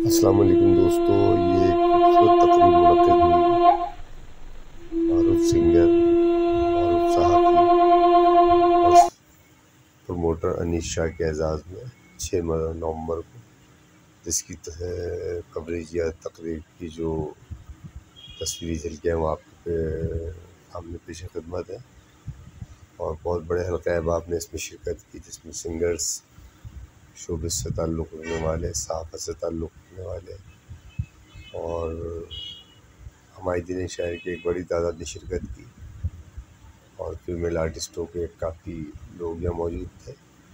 السلام علیکم دوستو، یہ ایک خوبصورت تقریب منعقد ہوئی معروف سنگر، معروف صحافی اور پروموٹر انیس شاہ کے اعزاز میں 6 نومبر کو، جس کی کوریج یا تقریب کی جو تصویری جھلکیاں وہ آپ کے سامنے پیش خدمت ہے، اور بہت بڑے حلقہ احباب نے اس میں شرکت کی، جس میں سنگرز، شوبز سے تعلق رکھنے والے، صحافت سے تعلق رکھنے والے اور حمایتین شہر کی ایک بڑی تعداد نے شرکت کی، اور فیمیل آرٹسٹوں کے کافی لوگ یہاں موجود تھے۔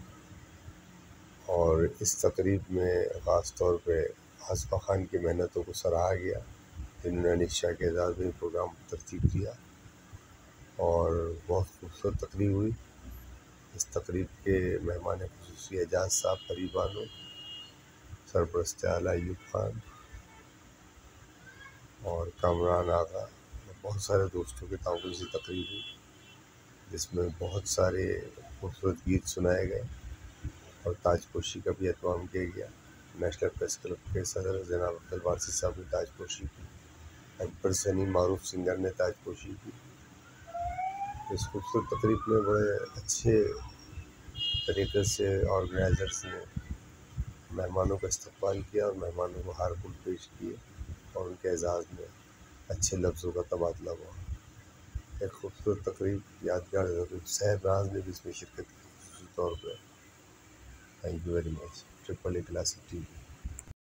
اور اس تقریب میں خاص طور پہ آصفہ خان کی محنتوں کو سراہا گیا، جنہوں نے انیس شاہ کے اعزاز میں پروگرام ترتیب دیا، اور بہت خوبصورت تقریب ہوئی۔ اس تقریب کے مہمان خصوصی اعجاز صاحب فرید بانو، سرپرست اعلیٰ ایوب خان اور کامران آغا، اور بہت سارے دوستوں کے تعاون سے تقریب ہوئی، جس میں بہت سارے خوبصورت گیت سنائے گئے اور تاج پوشی کا بھی اہتمام کیا گیا۔ نیشنل پریس کلب کے صدر جناب اختر وارثی صاحب نے تاج پوشی کی، اکبر سنی معروف سنگر نے تاج پوشی کی۔ اس خوبصورت تقریب میں بڑے اچھے طریقے سے آرگنائزرز نے مہمانوں کا استقبال کیا اور مہمانوں کو ہار پھول پیش کیے، اور ان کے اعزاز میں اچھے لفظوں کا تبادلہ ہوا۔ ایک خوبصورت تقریب، یادگار تقریب۔ صاحب راز نے بھی اس میں شرکت کی خصوصی طور پہ۔ Thank you very much. AAA classic TV